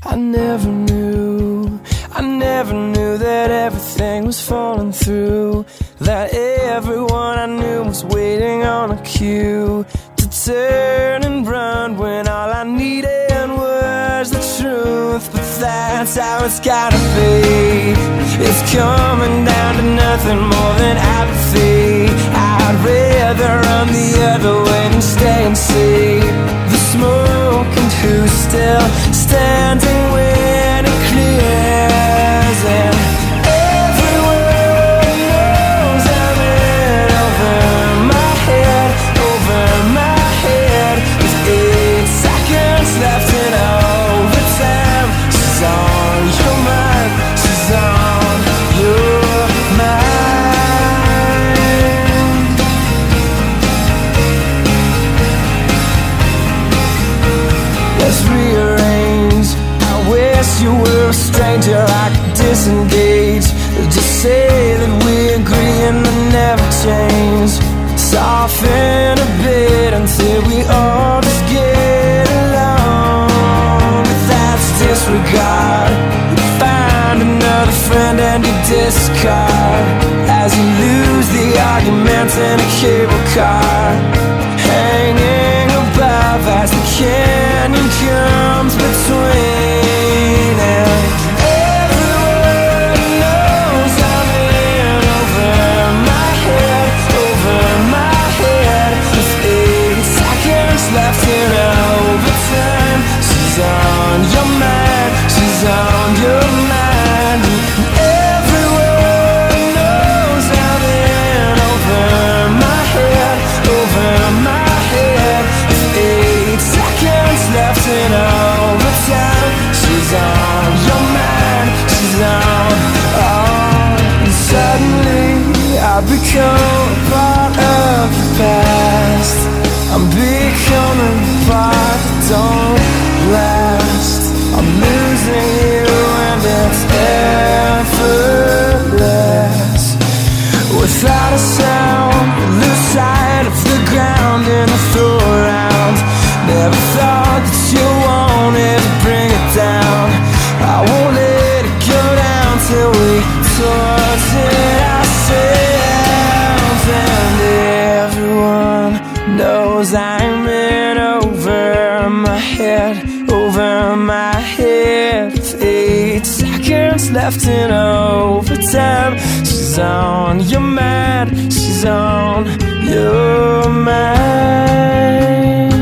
I never knew that everything was falling through, that everyone I knew was waiting on a cue to turn and run when all I needed was the truth. But that's how it's gotta be. It's coming down to nothing more than apathy. I'd rather run the other way than stay and see the smoke, and who's still standing when it clears. And everyone knows I'm in over my head, over my head. With 8 seconds left in overtime. She's on your mind, she's on your mind. Let's rearrange. I wish you were a stranger I could disengage. Just say that we agree and then never change. Soften a bit until we all just get along. But that's disregard. You find another friend and you discard as you lose the argument in a cable car, hanging above as the canyon comes between. And everyone knows I'm in over my head, over my head. With 8 seconds left in overtime. She's on your mind, she's on your mind. Everyone knows I'm in over my head, over my head. With 8 seconds left in overtime. She's on your mind, she's on. And suddenly I've become a part of the past. I'm becoming a part that don't last. I'm losing you and it's effortless. Without a sound, lose sight of the ground in the throw around. Never thought that you wanted to bring it down. I won't let it go down till we toss it ourselves. And everyone knows I'm in over my head, over my head. With 8 seconds left in overtime. She's on your mind, she's on your mind.